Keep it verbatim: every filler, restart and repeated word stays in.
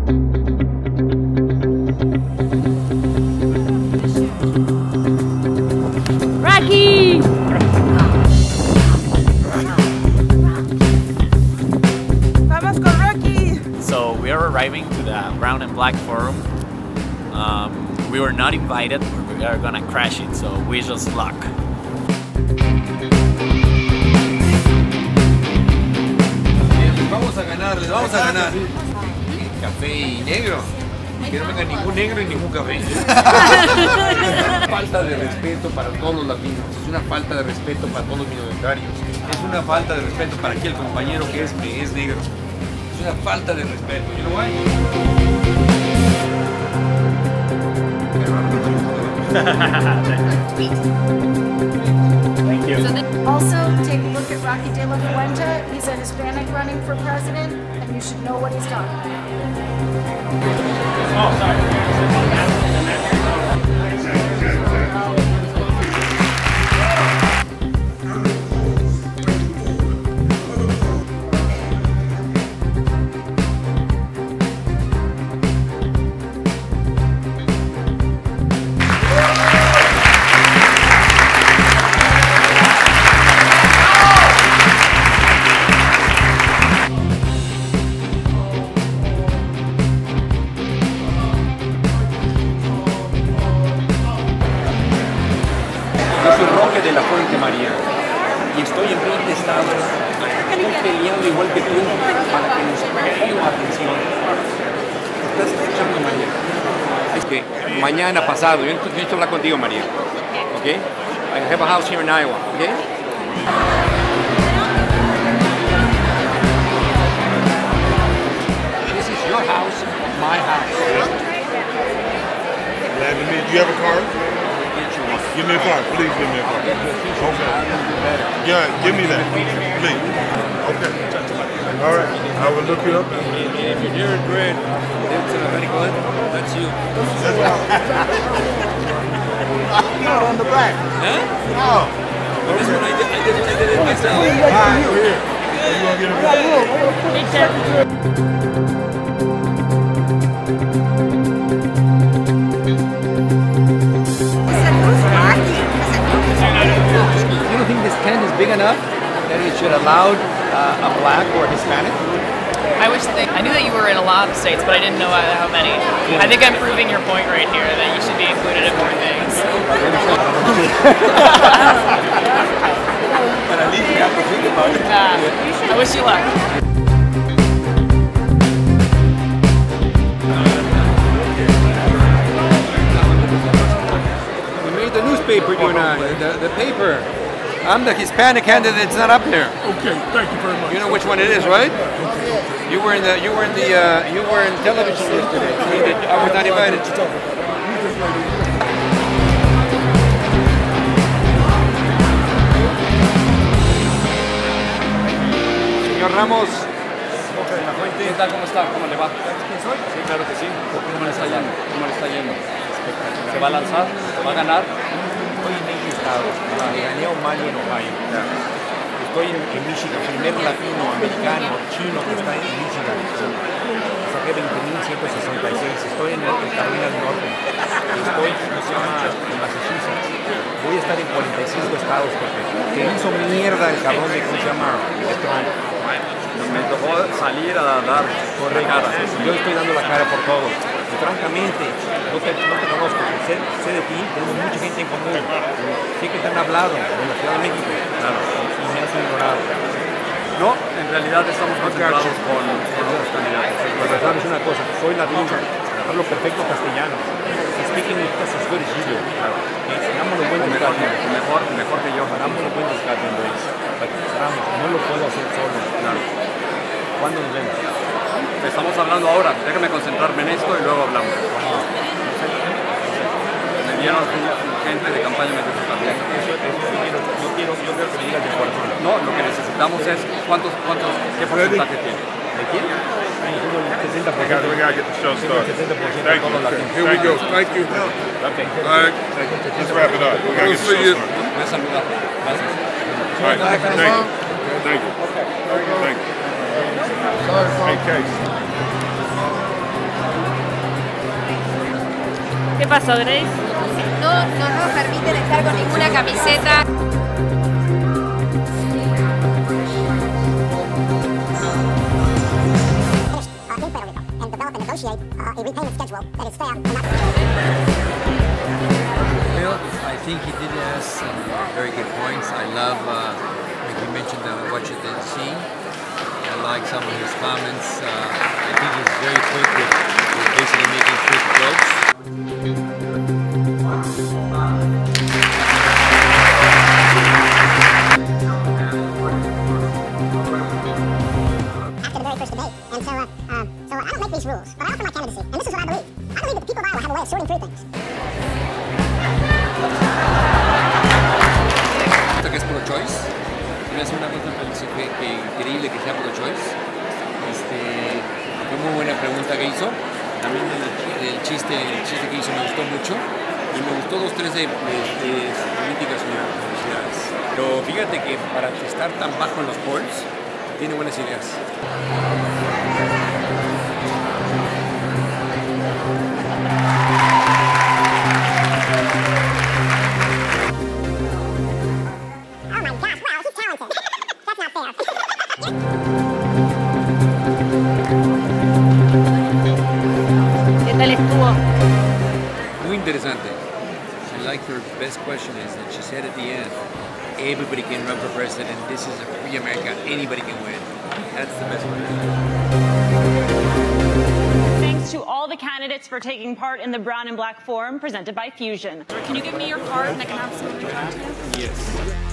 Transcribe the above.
Rocky! Vamos con Rocky! So we are arriving to the Brown and Black Forum. Um, we were not invited, we are gonna crash it, so wish us luck. Vamos a ganar, les vamos a ganar. Café y negro. Que no venga ningún negro y ningún café. Falta de respeto para todos los latinos. Es una falta de respeto para todos los minoritarios. Es una falta de respeto para aquel compañero que es, que es negro. Es una falta de respeto. You know why? Thank you. So then also, take a look at Rocky De La Fuente. He's a Hispanic running for president, and you should know what he's done. Oh, sorry. Yo soy Roque de la Fuente María y estoy en veinte estados. Estoy peleando igual que tú para que nos pongan atención. ¿Estás escuchando, María? Es que mañana pasado, yo necesito hablar contigo, María. ¿Ok? I have a house here in Iowa. ¿Ok? This is your house, my house. Glad to meet you. You have a card? Give me a card, please give me a card. Okay. Yeah, give me that, please. Okay. All right, I will look you up. And if you're near it, red, it's uh, very good. That's you. Not on the back. Huh? No. But this one I did, I did, I did it myself. All right, we're here. You gonna get a Take care. You don't think this tent is big enough that it should allow uh, a black or a Hispanic? I wish they, I knew that you were in a lot of states, but I didn't know how many. I think I'm proving your point right here that you should be included in more things. But at least you have to think about it. Uh, I wish you luck. We made the newspaper, you and I, the, the paper. I'm the Hispanic candidate that's not up there. Okay, thank you very much. You know which one it is, right? You were in the, you were in the, uh, you were in television yesterday. I was not invited. Señor Ramos. ¿Qué tal? ¿Cómo está? ¿Cómo le va? ¿Quién soy? Sí, claro que sí. ¿Cómo le está yendo? ¿Cómo le está yendo? ¿Se va a lanzar? ¿Va a ganar? Estoy en veinte estados. Gané O'Malley en Ohio. Estoy en, en Michigan, primer latinoamericano chino que está en Michigan. Saqué veinte mil ciento sesenta y seis. Estoy en, en Carolina del Norte. Estoy, ¿cómo se llama? En Massachusetts. Voy a estar en cuarenta y cinco estados porque se hizo mierda el cabrón de, ¿cómo se llama? De Trump. Me tocó salir a dar por la cara. Yo estoy dando la cara por todo. Y francamente, no te, no te conozco, sé, sé de ti, tenemos mucha gente en común. Sé que te han hablado en la Ciudad de México, claro, y me has ignorado. No, en realidad estamos concentrados con, con los candidatos. Pero sabes una cosa, soy latino, hablo perfecto castellano. Speaking just as good as you do. Claro. Dámoslo buen Mejor, descargo. mejor, mejor que yo. Dámoslo buen descargo, Luis. Ramos, no lo puedo hacer solo. Claro. ¿Cuándo nos vemos? Estamos hablando ahora, déjame concentrarme en esto y luego hablamos. Me vieron gente de campaña me dijo también. Eso, eso, yo, quiero, yo, quiero, yo quiero que me digas de corazón. No, lo que necesitamos es cuántos, cuántos, qué porcentaje tiene. ¿De quién? Tengo el sesenta por We gotta, ciento. we gotta get the show Tengo el started. sesenta por ciento de Thank you. todos los latinos. Here we go. Thank you. Okay. All right, let's wrap it up. We gotta get the show started. Me has saludado. Gracias. All right, thank you. Thank you. Thank you. Hey, Case. ¿Qué pasó, Grace? No, no nos permiten estar con ninguna camiseta. Well, I think he did have some very good points. I love, uh, like you mentioned, uh, what you didn't see. I like some of his comments. Uh, I think he's very quick with, with basically making quick jokes. After the very first debate, and so, uh, uh, so I don't make these rules, but I offer my candidacy, and this is what I believe. I believe that the people of Iowa have a way of sorting through things. Que es pro-choice. Me hace una pregunta que, que increíble que sea pro-choice. Este, fue muy buena pregunta que hizo. También el, el, chiste, el chiste que hizo me gustó mucho. Y me gustó dos, tres de, de, de políticas y universidades. Pero fíjate que para estar tan bajo en los polls, tiene buenas ideas. ¿Qué tal estuvo? Muy interesante. I like her best question is that she said at the end, everybody can run for president. This is a free America. Anybody can win. That's the best one. Thanks to all the candidates for taking part in the Brown and Black Forum presented by Fusion. Can you give me your card and I can have some of your content? Yes.